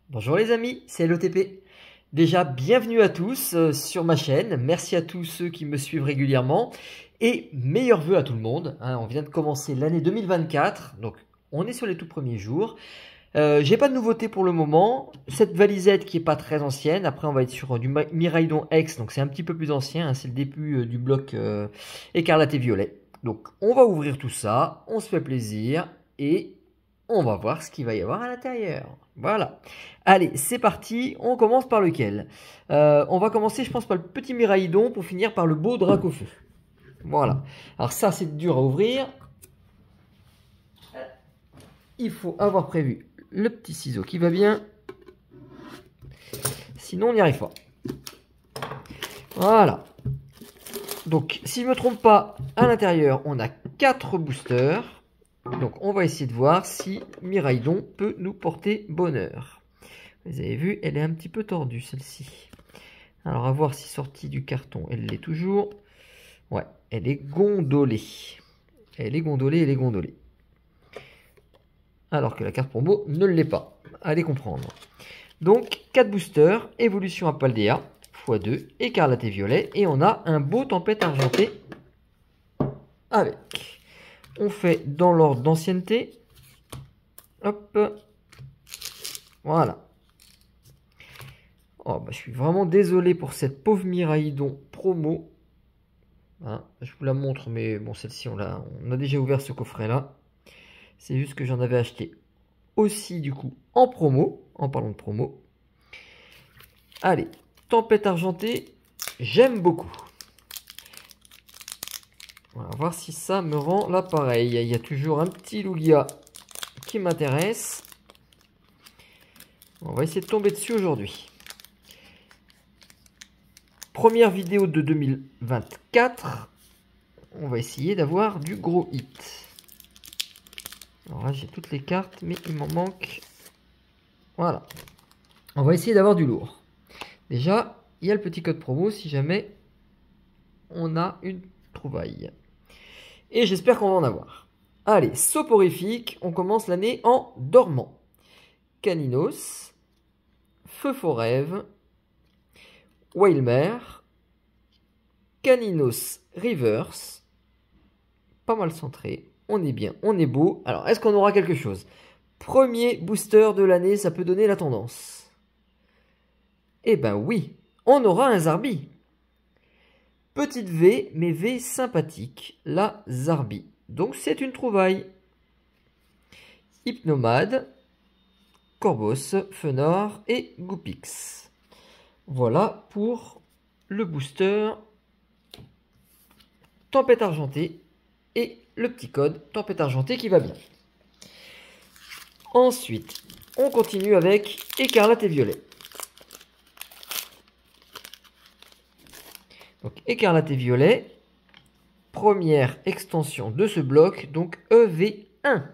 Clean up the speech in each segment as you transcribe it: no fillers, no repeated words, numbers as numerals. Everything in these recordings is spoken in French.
Bonjour les amis, c'est LOTP. Déjà, bienvenue à tous sur ma chaîne. Merci à tous ceux qui me suivent régulièrement. Et meilleurs vœux à tout le monde. On vient de commencer l'année 2024, donc on est sur les tout premiers jours. J'ai pas de nouveauté pour le moment. Cette valisette qui est pas très ancienne. Après, on va être sur du Miraidon X, donc c'est un petit peu plus ancien. C'est le début du bloc écarlate et violet. Donc, on va ouvrir tout ça. On se fait plaisir et on va voir ce qu'il va y avoir à l'intérieur. Voilà. Allez, c'est parti. On commence par lequel? On va commencer, je pense, par le petit Miraidon pour finir par le beau Dracofeu. Voilà. Alors ça, c'est dur à ouvrir. Il faut avoir prévu le petit ciseau qui va bien. Sinon, on n'y arrive pas. Voilà. Donc, si je ne me trompe pas, à l'intérieur, on a 4 boosters. Donc, on va essayer de voir si Miraidon peut nous porter bonheur. Vous avez vu, elle est un petit peu tordue, celle-ci. Alors, à voir si sortie du carton, elle l'est toujours. Ouais, elle est gondolée. Elle est gondolée, elle est gondolée. Alors que la carte promo ne l'est pas. Allez comprendre. Donc, 4 boosters, évolution à Paldea, x2, écarlate et violet. Et on a un beau tempête argenté avec. On fait dans l'ordre d'ancienneté. Hop. Voilà. Oh, bah, je suis vraiment désolé pour cette pauvre Miraidon promo. Hein, je vous la montre, mais bon, celle-ci, on a déjà ouvert ce coffret-là. C'est juste que j'en avais acheté aussi, du coup, en promo. En parlant de promo. Allez, tempête argentée, j'aime beaucoup. On va voir si ça me rend l'appareil. Il y a toujours un petit Lugia qui m'intéresse. On va essayer de tomber dessus aujourd'hui. Première vidéo de 2024. On va essayer d'avoir du gros hit. Alors là, j'ai toutes les cartes, mais il m'en manque. Voilà. On va essayer d'avoir du lourd. Déjà, il y a le petit code promo si jamais on a une trouvaille. Et j'espère qu'on va en avoir. Allez, soporifique, on commence l'année en dormant. Caninos, Feu Forêve, Wailmer, Caninos Reverse, pas mal centré, on est bien, on est beau. Alors, est-ce qu'on aura quelque chose? Premier booster de l'année, ça peut donner la tendance. Eh ben oui, on aura un Zarbi. Petite V, mais V sympathique, la Zarbi. Donc c'est une trouvaille. Hypnomade, Corvos, Fenor et Goupix. Voilà pour le booster Tempête Argentée et le petit code Tempête Argentée qui va bien. Ensuite, on continue avec Écarlate et Violet. Donc Écarlate et Violet, première extension de ce bloc, donc EV1.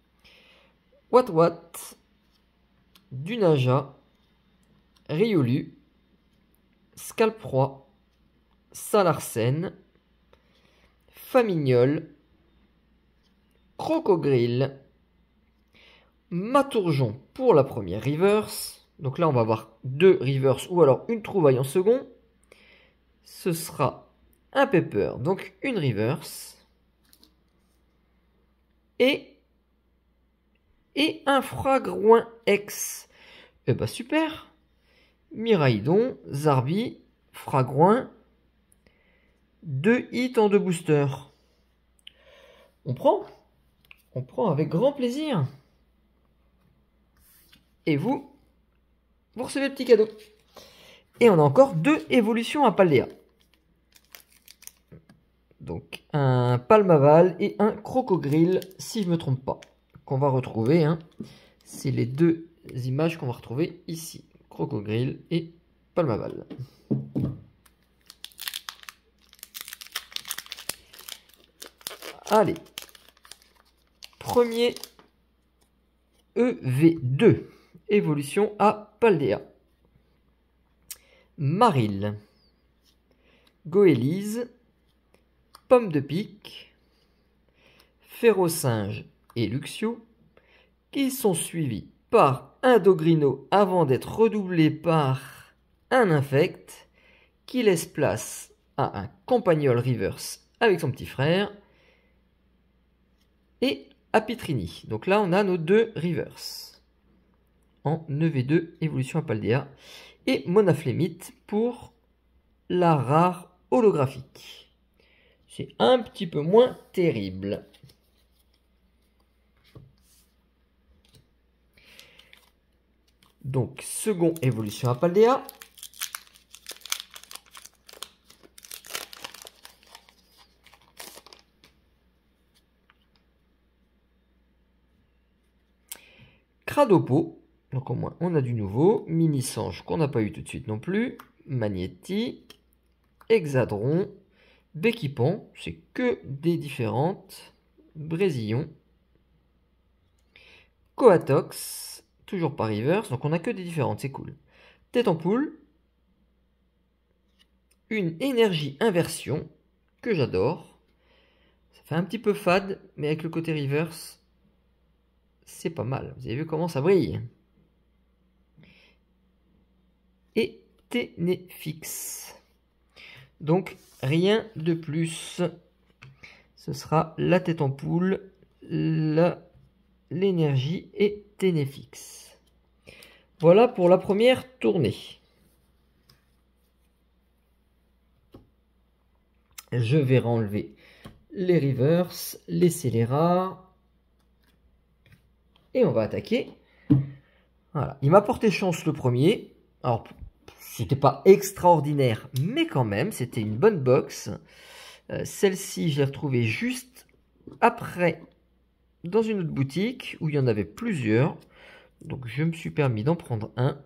Wat, Dunaja, Riolu, Scalproie, Salarsen, Famignol, Crocogrille, Matourjon pour la première reverse. Donc là, on va avoir 2 reverse ou alors une trouvaille en second. Ce sera un Pepper, donc une reverse. Et un Fragouin X. Eh ben super. Miraidon, Zarbi, Fragouin. 2 hits en 2 boosters. On prend avec grand plaisir. Et vous recevez le petit cadeau. Et on a encore 2 évolutions à Paldea. Donc un Palmaval et un Crocogrille, si je ne me trompe pas, qu'on va retrouver. Hein. C'est les 2 images qu'on va retrouver ici. Crocogrille et Palmaval. Allez. Premier EV2. Évolution à Paldea. Maril. Goélise. Pomme de pique. Férocinge et Luxio. Qui sont suivis par un Dogrino avant d'être redoublé par un Infect qui laisse place à un Campagnol reverse avec son petit frère et Apitrini. Donc là, on a nos deux reverse en EV2 évolution à Paldea et Monaflémite pour la rare holographique. C'est un petit peu moins terrible. Donc, second évolution à Paldea. Cradopo, donc au moins on a du nouveau. Mini-Sange qu'on n'a pas eu tout de suite non plus. Magnéti, Hexadron, Béquipan, c'est que des différentes. Brésillon, Coatox, toujours pas reverse, donc on a que des différentes, c'est cool. Tête en poule, une énergie inversion que j'adore. Ça fait un petit peu fade, mais avec le côté reverse, c'est pas mal. Vous avez vu comment ça brille. Et Ténéfix. Donc rien de plus. Ce sera la tête en poule, l'énergie et Ténéfix. Voilà pour la première tournée. Je vais renlever les reverse, les scélérats. Et on va attaquer. Voilà. Il m'a porté chance le premier. Alors, c'était pas extraordinaire, mais quand même, c'était une bonne box. Celle-ci, je l'ai retrouvée juste après dans une autre boutique où il y en avait plusieurs. Donc, je me suis permis d'en prendre un.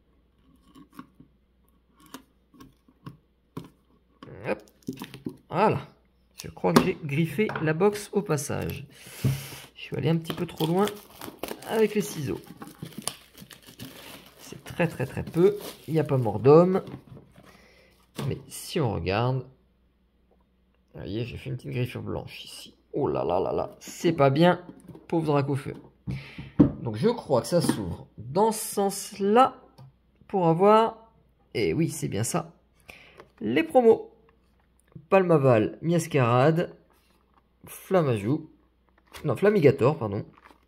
Hop. Voilà. Je crois que j'ai griffé la box au passage. Je suis allé un petit peu trop loin avec les ciseaux. C'est très peu. Il n'y a pas mort d'homme. Mais si on regarde, vous voyez, j'ai fait une petite griffure blanche ici. Oh là là là là, c'est pas bien, pauvre Dracofeu. Donc je crois que ça s'ouvre dans ce sens-là pour avoir, et oui c'est bien ça, les promos. Palmaval, Miascarade, Flamajou, non Flamigator pardon,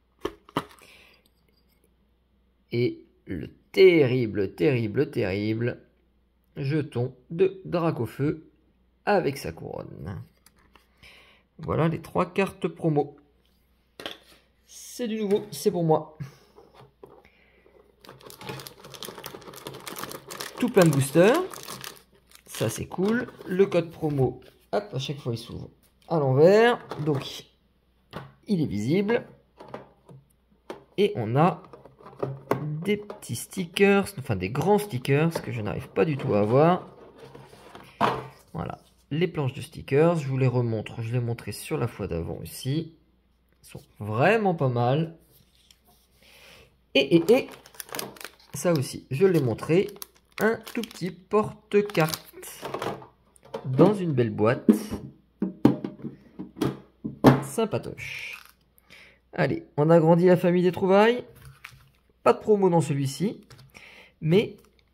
et le terrible jeton de Dracofeu avec sa couronne. Voilà les 3 cartes promo. C'est du nouveau, c'est pour moi. Tout plein de boosters. Ça c'est cool. Le code promo, hop, à chaque fois il s'ouvre à l'envers. Donc il est visible. Et on a des petits stickers, enfin des grands stickers que je n'arrive pas du tout à avoir. Voilà, les planches de stickers, je vous les remontre, je les montrais sur la fois d'avant aussi. Ils sont vraiment pas mal. Et ça aussi, je l'ai montré, un tout petit porte-carte dans une belle boîte. Sympatoche. Allez, on agrandit la famille des trouvailles. Pas de promo dans celui-ci, mais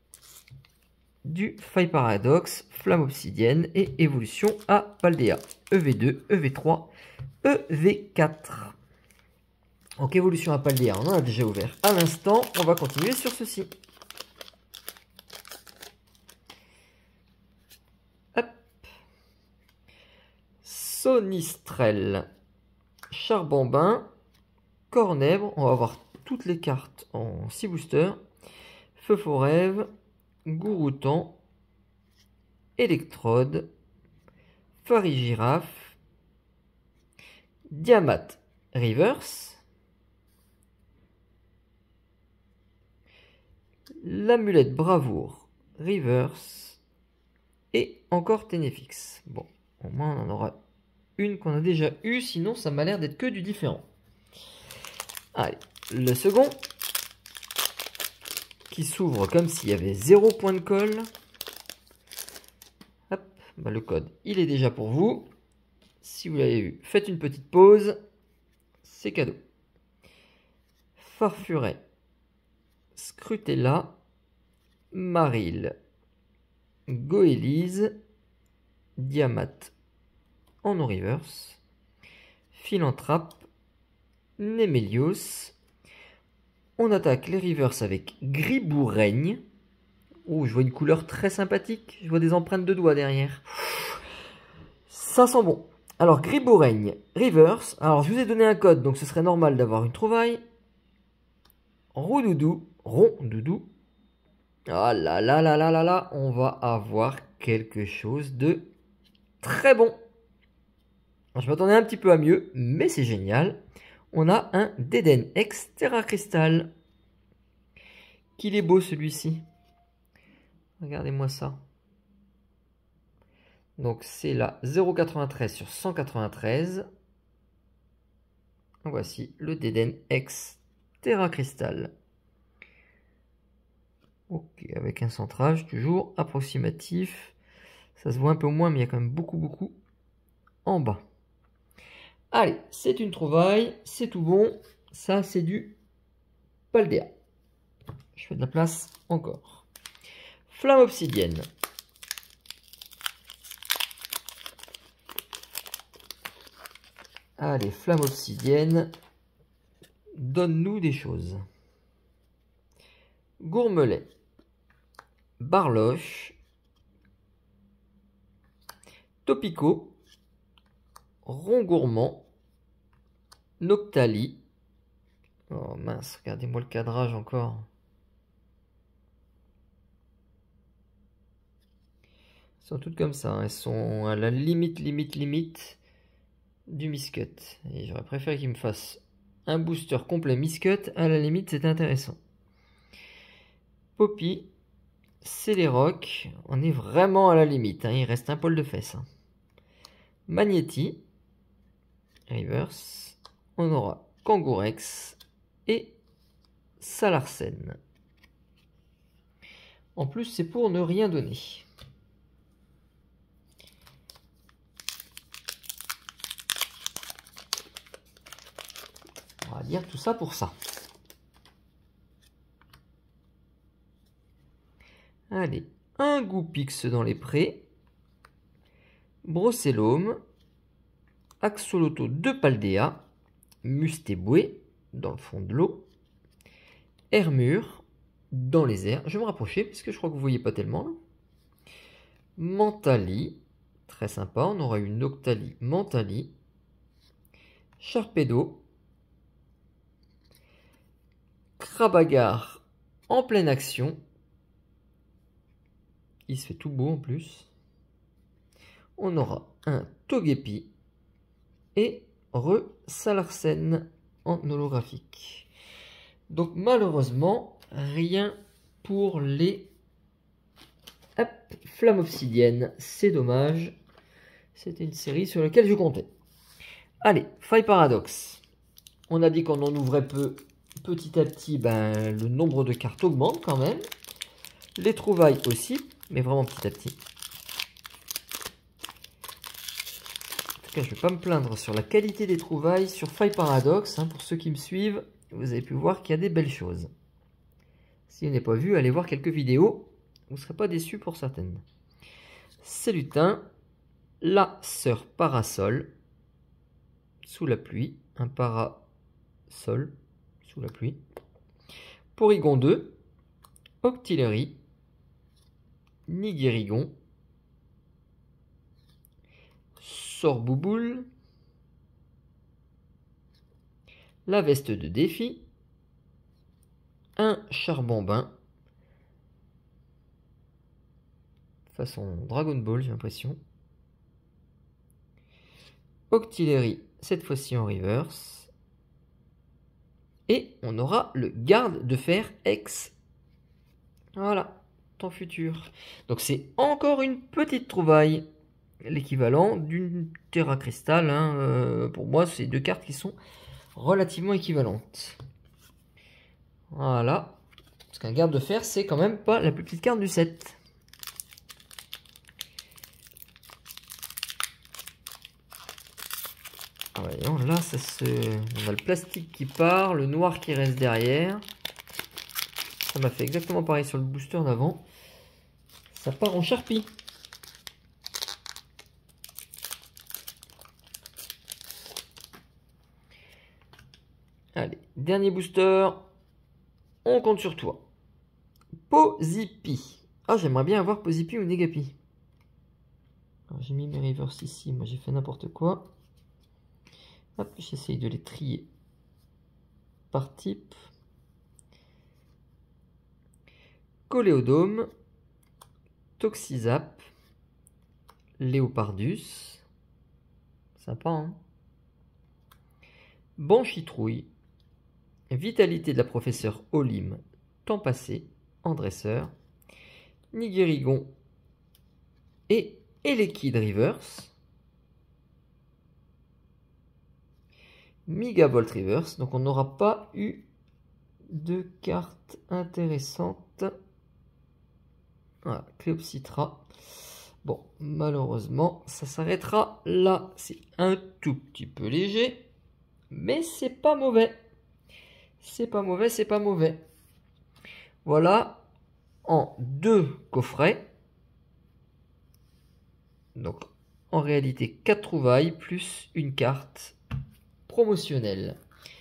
du Faille Paradox, Flamme Obsidienne et Évolution à Paldea. EV2, EV3, EV4. Donc Évolution à Paldea, on en a déjà ouvert à l'instant. On va continuer sur ceci. Hop. Sonistrel, Charbambin, Cornèbre. On va voir toutes les cartes en 6 boosters. Feu Forêve, Gouroutan, Électrode, Farigiraffe, Diamat Reverse, l'amulette Bravoure Reverse et encore Ténéfix. Bon, au moins on en aura une qu'on a déjà eue, sinon ça m'a l'air d'être que du différent. Allez, le second qui s'ouvre comme s'il y avait 0 point de colle. Hop, bah le code, il est déjà pour vous. Si vous l'avez vu, faites une petite pause. C'est cadeau. Farfuret, Scrutella, Marill, Goélise, Diamat en no reverse, Philanthrape, Nemelios. On attaque les reverse avec Griboureigne. Oh, je vois une couleur très sympathique. Je vois des empreintes de doigts derrière. Ça sent bon. Alors, Griboureigne, reverse. Alors, je vous ai donné un code, donc ce serait normal d'avoir une trouvaille. Rondoudou. Ah là là là là là là, on va avoir quelque chose de très bon. Alors, je m'attendais un petit peu à mieux, mais c'est génial. On a un Deden X Terra Crystal. Qu'il est beau celui-ci. Regardez-moi ça. Donc c'est la 0,93 sur 193. Voici le Deden X Terra Crystal. Ok, avec un centrage toujours approximatif. Ça se voit un peu moins, mais il y a quand même beaucoup en bas. Allez, c'est une trouvaille, c'est tout bon. Ça, c'est du Paldea. Je fais de la place encore. Flamme obsidienne. Allez, flamme obsidienne. Donne-nous des choses. Gourmelet. Barloche. Topico. Rond gourmand. Noctali. Oh mince, regardez-moi le cadrage encore. Elles sont toutes comme ça, hein. Elles sont à la limite du Miscut. Et j'aurais préféré qu'il me fasse un booster complet Miscut. À la limite, c'est intéressant. Poppy, Celeroc, on est vraiment à la limite, hein. Il reste un poil de fesses. Hein. Magnéti, Reverse, on aura Kangourex et Salarsen. En plus, c'est pour ne rien donner. On va dire tout ça pour ça. Allez, un Goupix dans les prés. Brocellome. Axoloto de Paldea. Mustéboué dans le fond de l'eau. Hermure dans les airs. Je vais me rapprocher parce que je crois que vous ne voyez pas tellement. Là. Mentali. Très sympa. On aura une Noctali Mentali. Sharpedo. Krabagar en pleine action. Il se fait tout beau en plus. On aura un Togepi et Salarsen en holographique. Donc malheureusement, rien pour les flammes obsidiennes. C'est dommage. C'était une série sur laquelle je comptais. Allez, faille paradoxe. On a dit qu'on en ouvrait peu. Petit à petit, le nombre de cartes augmente quand même. Les trouvailles aussi, mais vraiment petit à petit. En tout cas, je ne vais pas me plaindre sur la qualité des trouvailles sur faille paradoxe. Hein, pour ceux qui me suivent, vous avez pu voir qu'il y a des belles choses. Si vous n'avez pas vu, allez voir quelques vidéos. Vous ne serez pas déçus pour certaines. Célutin, la sœur parasol, sous la pluie, un parasol sous la pluie. Porygon 2, Octillerie, Nigirigon, Sorbouboule, la veste de défi, un charbon-bain, façon Dragon Ball j'ai l'impression, Octillerie cette fois-ci en reverse, et on aura le garde de fer X. Voilà, temps futur. Donc c'est encore une petite trouvaille. L'équivalent d'une Terra Crystal. Hein, pour moi, c'est deux cartes qui sont relativement équivalentes. Voilà. Parce qu'un garde de fer, c'est quand même pas la plus petite carte du set. Voyons, là, on a le plastique qui part, le noir qui reste derrière. Ça m'a fait exactement pareil sur le booster d'avant. Ça part en Sharpie. Allez, dernier booster. On compte sur toi. Pozipi. Ah, j'aimerais bien avoir Pozipi ou Negapi. J'ai mis mes reverse ici. Moi, j'ai fait n'importe quoi. Hop, j'essaye de les trier par type. Coléodome. Toxizap. Léopardus. Sympa, hein? Banchitrouille. Vitalité de la professeure Olim. Temps passé. En dresseur. Nigérigon. Et Elekid Reverse. Megavolt Reverse. Donc on n'aura pas eu de cartes intéressantes. Voilà, Cléopsitra. Bon, malheureusement, ça s'arrêtera là. C'est un tout petit peu léger, mais c'est pas mauvais. C'est pas mauvais, c'est pas mauvais. Voilà, en 2 coffrets. Donc, en réalité, 4 trouvailles plus une carte promotionnelle.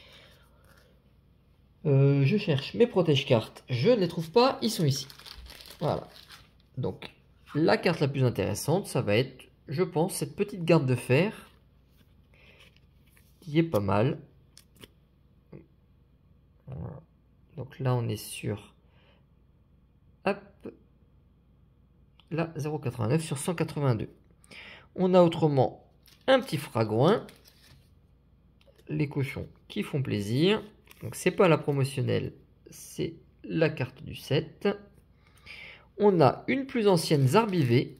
Je cherche mes protège-cartes. Je ne les trouve pas, ils sont ici. Voilà. Donc, la carte la plus intéressante, ça va être, je pense, cette petite garde de fer. Qui est pas mal. Voilà. Donc là, on est sur... Hop. Là, 0,89 sur 182. On a autrement un petit fragouin. Les cochons qui font plaisir. Donc, c'est pas la promotionnelle, c'est la carte du 7. On a une plus ancienne Zarbivé.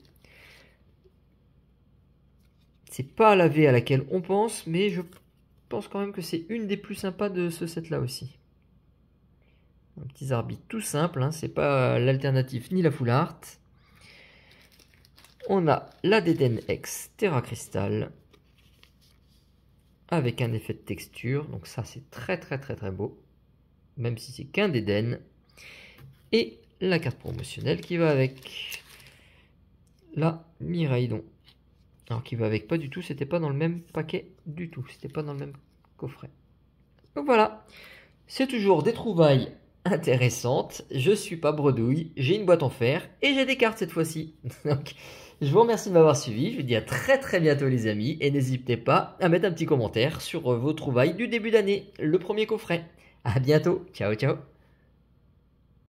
C'est pas la V à laquelle on pense, mais je pense quand même que c'est une des plus sympas de ce set-là aussi. Un petit Zarbi tout simple, hein, c'est pas l'alternative ni la full art. On a la Deden X Terra Crystal avec un effet de texture, donc ça c'est très beau, même si c'est qu'un Deden. Et la carte promotionnelle qui va avec la Miraidon. Alors qui va avec pas du tout, c'était pas dans le même paquet du tout, c'était pas dans le même coffret. Donc voilà, c'est toujours des trouvailles intéressantes. Je suis pas bredouille, j'ai une boîte en fer et j'ai des cartes cette fois-ci. Donc je vous remercie de m'avoir suivi, je vous dis à très bientôt les amis et n'hésitez pas à mettre un petit commentaire sur vos trouvailles du début d'année, le premier coffret. À bientôt, ciao ciao.